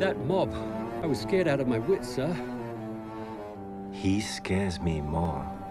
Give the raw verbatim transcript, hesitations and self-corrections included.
That mob. I was scared out of my wits, sir. He scares me more.